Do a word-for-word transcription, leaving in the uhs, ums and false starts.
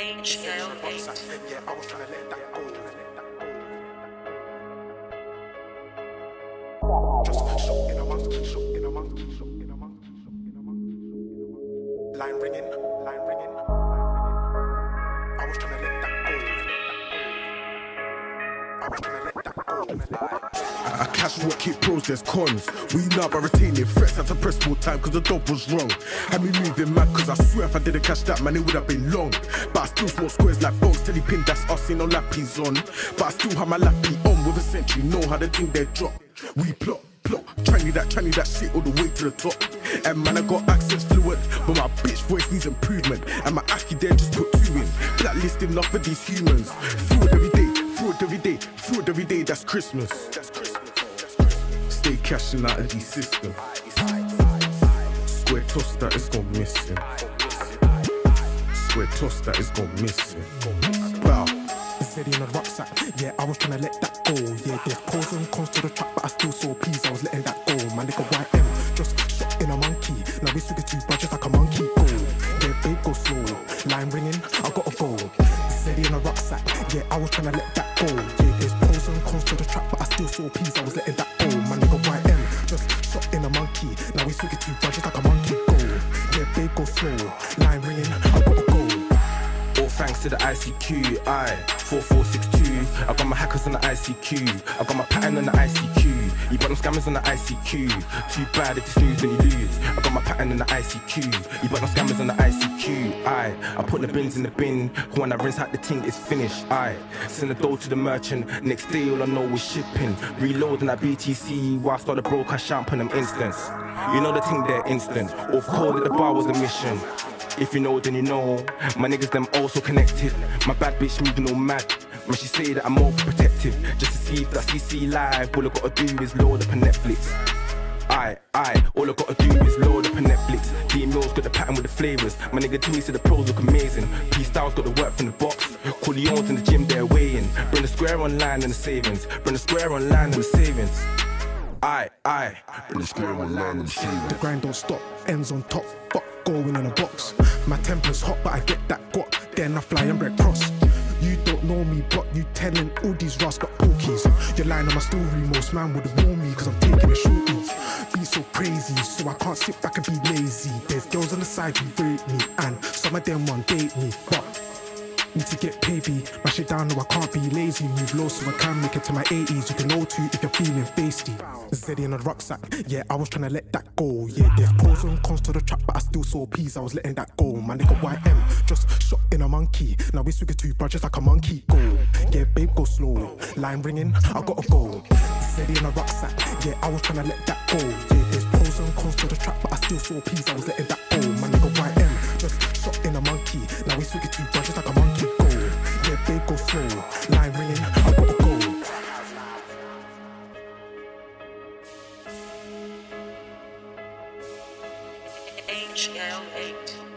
H L eight. Yeah, I was trying to let that go. Just shot in a monkey, shot in a monkey, shot in a monkey, shot in a monkey. Line ringing, line ringing, line ringing. I was trying to let that go. I was trying to let that go. I cash what keep pros, there's cons. We now by retaining threats, had to press more time cause the dope was wrong. Had me moving mad cause I swear if I didn't catch that man it would have been long. But I still smoke squares like bones till he pin, that's us, ain't no lappies on. But I still have my lappy on with a century, know how the thing they drop. We plot, plot, trying that, trying that shit all the way to the top. And man I got accents fluent, but my bitch voice needs improvement. And my Aki there just put two in, blacklisted enough for these humans. Fraud every day, fraud every day, fraud every day, that's Christmas. That's Christmas. Stay cashing out of these systems. Square toss that is gone missing. Square toss that is gone missing. Wow. Steady in a rucksack, yeah, I was trying to let that go. Yeah, there's pros and cons to the track, but I still saw peas, I was letting that go. My nigga Y M, just shot in a monkey. Now we swig it two budgets like a monkey. Go, yeah, babe, go slow. Line ringing, I gotta go. Steady in a rucksack, yeah, I was trying to let that go. Yeah, there's pros and cons to the track, but I still saw peas, I was letting that go. My nigga Y M, just shot in a monkey. Now we swig it two budgets like a monkey. Go, yeah, babe, go slow. Line ringing, I gotta go. All thanks to the I C Q, I four four six two. I got my hackers on the I C Q. I got my pattern on the I C Q. You got them scammers on the I C Q. Too bad if you snooze then you lose. I got my pattern on the I C Q. You got them scammers on the I C Q. I I put the bins in the bin. When I rinse out the ting, it's finished. I send the dough to the merchant. Next day all I know is shipping. Reloading that B T C. Whilst all the broke I champ on them instants. You know the ting there instant. Off call at the bar was the mission. If you know, then you know. My niggas, them also connected. My bad bitch moving all mad. When she say that I'm overprotective, just to see if that C C live. All I gotta do is load up on Netflix. Aye, aye, all I gotta do is load up on Netflix. D Mills got the pattern with the flavors. My nigga Timmy said the pros look amazing. P Styles got the work from the box. Corleone's in the gym, they're weighing. Bring the square online and the savings. Bring the square online and the savings. Aye, aye, bring the square online and the savings. The grind don't stop, ends on top. Fuck going in a box. My temper's hot, but I get that got. Then I fly and break cross. You don't know me, but you telling all these rascals got pokies. You're lying on my story, most man would've warned me, cause I'm taking a shorties. Be so crazy, so I can't sit back and be lazy. There's girls on the side who rate me, and some of them want date me, but need to get paid, be mash it down, no I can't be lazy. Move low so I can make it to my eighties. You can know too if you're feeling feisty. Zeddy in a rucksack, yeah, I was trying to let that go. Yeah, there's pros and cons to the trap, but I still saw peas, I was letting that go. My nigga Y M, just shot in a monkey. Now we swig it two budgets like a monkey. Go, yeah, babe, go slow. Line ringing, I gotta go. Zeddy in a rucksack, yeah, I was trying to let that go. Yeah, there's pros and cons to the trap, but I still saw peas, I was letting that go. My nigga Y M, just shot in a monkey. Now we swig it two budgets like a monkey. Go, yeah, babe, go slow. Line ringing, I gotta go. H L eight.